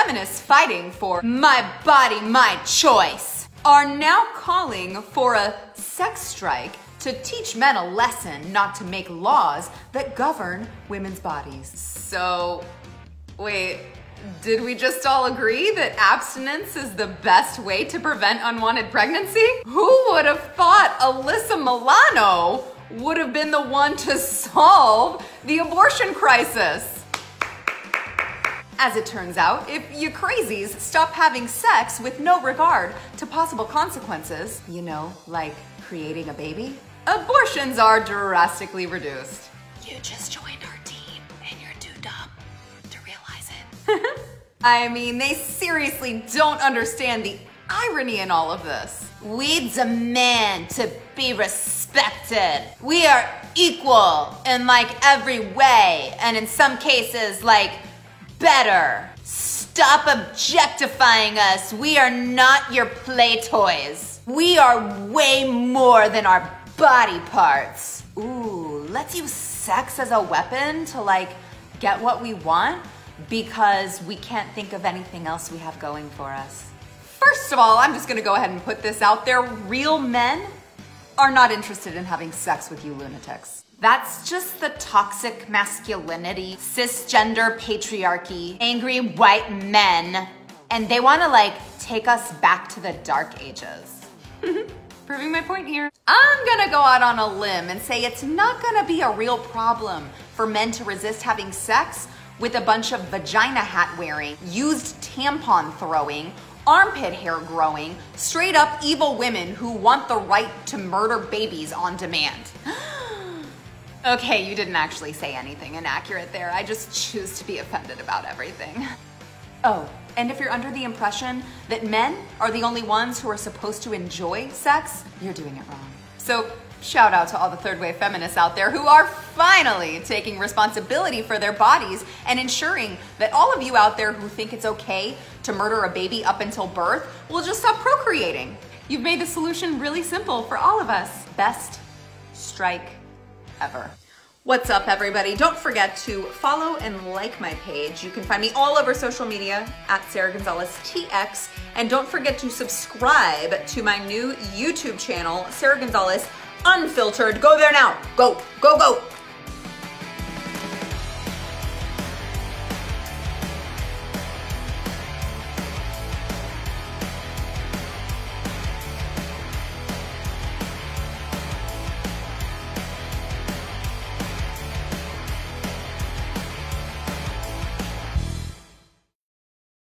feminists fighting for my body, my choice are now calling for a sex strike to teach men a lesson not to make laws that govern women's bodies. So, wait, did we just all agree that abstinence is the best way to prevent unwanted pregnancy? Who would have thought Alyssa Milano would have been the one to solve the abortion crisis? As it turns out, if you crazies stop having sex with no regard to possible consequences, you know, like creating a baby, abortions are drastically reduced. You just joined our team and you're too dumb to realize it. I mean, they seriously don't understand the irony in all of this. We demand to be respected. We are equal in like every way, and in some cases, like better. Stop objectifying us. We are not your play toys. We are way more than our body parts. Ooh, let's use sex as a weapon to like get what we want because we can't think of anything else we have going for us. First of all, I'm just gonna go ahead and put this out there. Real men are not interested in having sex with you lunatics. That's just the toxic masculinity, cisgender patriarchy, angry white men, and they wanna like take us back to the dark ages. Proving my point here. I'm gonna go out on a limb and say it's not gonna be a real problem for men to resist having sex with a bunch of vagina hat wearing, used tampon throwing, armpit hair growing, straight up evil women who want the right to murder babies on demand. Okay, you didn't actually say anything inaccurate there. I just choose to be offended about everything. Oh, and if you're under the impression that men are the only ones who are supposed to enjoy sex, you're doing it wrong. So shout out to all the third wave feminists out there who are finally taking responsibility for their bodies and ensuring that all of you out there who think it's okay to murder a baby up until birth will just stop procreating. You've made the solution really simple for all of us. Best strike ever. What's up, everybody? Don't forget to follow and like my page. You can find me all over social media at Sarah Gonzalez TX. And don't forget to subscribe to my new YouTube channel, Sarah Gonzalez Unfiltered. Go there now. Go, go, go.